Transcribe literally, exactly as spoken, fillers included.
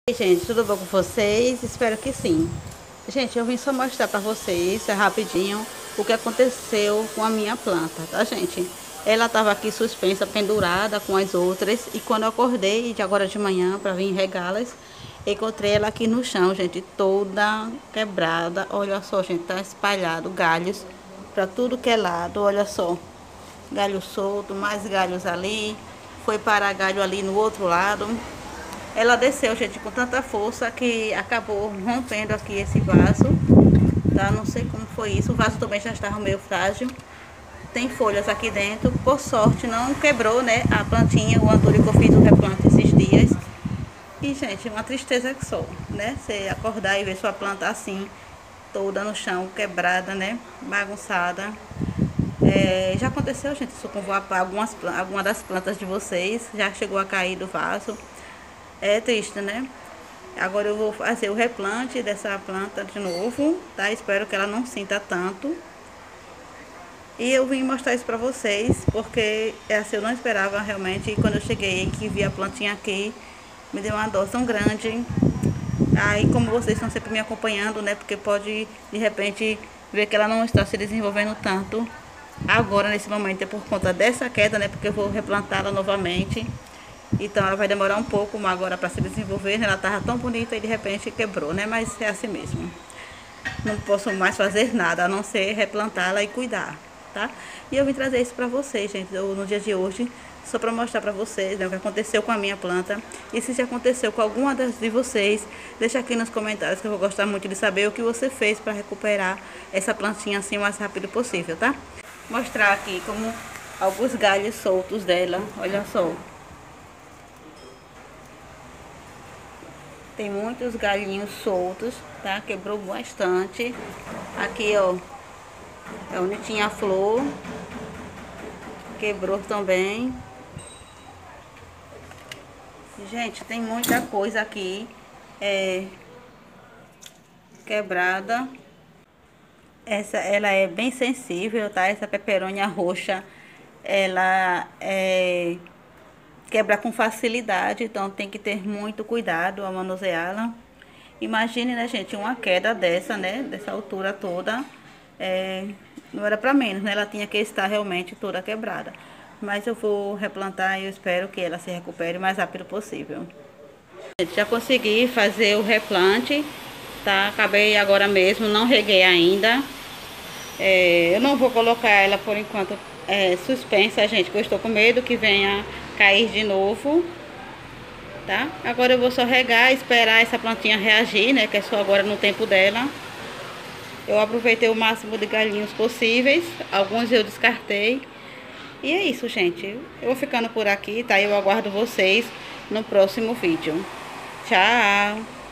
Oi, gente, tudo bom com vocês? Espero que sim. Gente, eu vim só mostrar pra vocês, é rapidinho, o que aconteceu com a minha planta, tá, gente? Ela tava aqui suspensa, pendurada com as outras, e quando eu acordei, de agora de manhã, pra vir regá-las, encontrei ela aqui no chão, gente, toda quebrada. Olha só, gente, tá espalhado galhos pra tudo que é lado, olha só. Galho solto, mais galhos ali, foi parar galho ali no outro lado. Ela desceu, gente, com tanta força que acabou rompendo aqui esse vaso, tá? Não sei como foi isso. O vaso também já estava meio frágil. Tem folhas aqui dentro. Por sorte, não quebrou, né? A plantinha, o andúrio que eu fiz o replante esses dias. E, gente, uma tristeza que só, né? Você acordar e ver sua planta assim, toda no chão, quebrada, né? Bagunçada. É, já aconteceu, gente, isso com algumas, algumas das plantas de vocês. Já chegou a cair do vaso. É triste, né? Agora eu vou fazer o replante dessa planta de novo, tá? Espero que ela não sinta tanto. E eu vim mostrar isso pra vocês, porque essa eu não esperava realmente. E quando eu cheguei que vi a plantinha aqui, me deu uma dor tão grande. Aí, como vocês estão sempre me acompanhando, né? Porque pode, de repente, ver que ela não está se desenvolvendo tanto agora, nesse momento, é por conta dessa queda, né? Porque eu vou replantá-la novamente. Então ela vai demorar um pouco agora para se desenvolver, né? Ela tava tão bonita e de repente quebrou, né? Mas é assim mesmo. Não posso mais fazer nada, a não ser replantá-la e cuidar, tá? E eu vim trazer isso para vocês, gente, eu, no dia de hoje, só para mostrar para vocês, né, o que aconteceu com a minha planta. E se já aconteceu com alguma das de vocês, deixa aqui nos comentários que eu vou gostar muito de saber o que você fez para recuperar essa plantinha assim o mais rápido possível, tá? Mostrar aqui como alguns galhos soltos dela, olha só. Tem muitos galhinhos soltos, tá? Quebrou bastante. Aqui, ó, é onde tinha a flor. Quebrou também. Gente, tem muita coisa aqui é, quebrada. Essa, ela é bem sensível, tá? Essa peperônia roxa, ela é... quebra com facilidade, então tem que ter muito cuidado ao manuseá-la. Imagine, né, gente, uma queda dessa, né, dessa altura toda, é, não era para menos, né, ela tinha que estar realmente toda quebrada. Mas eu vou replantar e eu espero que ela se recupere o mais rápido possível. Gente, já consegui fazer o replante, tá? Acabei agora mesmo, não reguei ainda. É, eu não vou colocar ela por enquanto é, suspensa, gente, porque eu estou com medo que venha cair de novo, tá? Agora eu vou só regar, esperar essa plantinha reagir, né? Que é só agora no tempo dela. Eu aproveitei o máximo de galhinhos possíveis, alguns eu descartei. E é isso, gente. Eu vou ficando por aqui, tá? Eu aguardo vocês no próximo vídeo. Tchau!